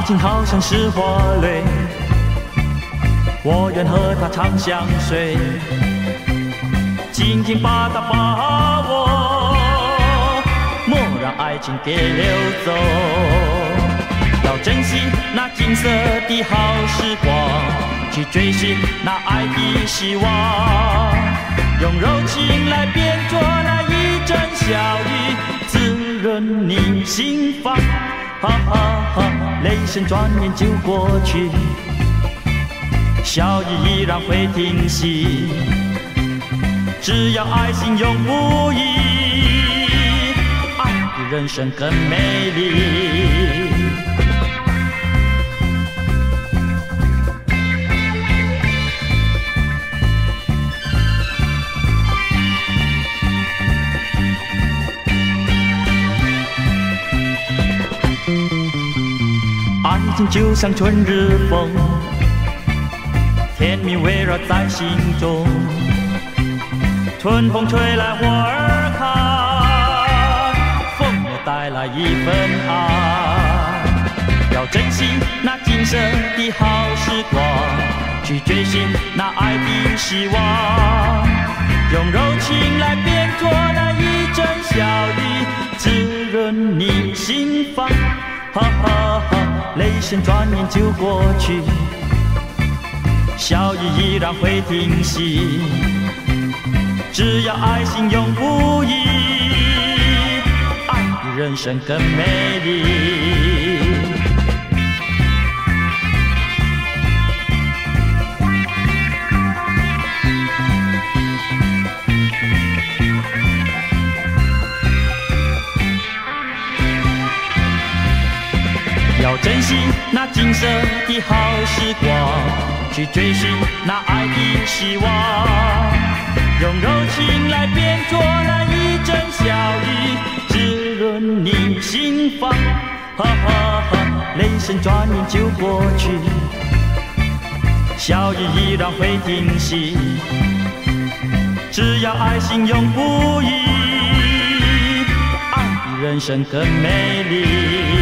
情好像是花蕊，我愿和它长相随，紧紧把它把握，莫让爱情给溜走。要珍惜那金色的好时光，去追寻那爱的希望，用柔情来变作那一阵小雨，滋润你心房。哈哈哈，泪声转眼就过去，笑意依然会停息。只要爱心永不移，爱比人生更美丽。爱情就像春日风，甜蜜围绕在心中。春风吹来花儿开，风也带来一份爱。要珍惜那金色的好时光，去追寻那爱的希望，用柔情来变作那一阵小雨，滋润你心房。哈哈哈，泪声转眼就过去，笑意依然会停息。只要爱心永不移，爱比人生更美丽。要珍惜那金色的好时光，去追寻那爱的希望，用柔情来变作那一阵小雨，滋润你心房。哈哈哈，泪声转眼就过去，笑意依然会停息。只要爱心永不移，爱比人生更美丽。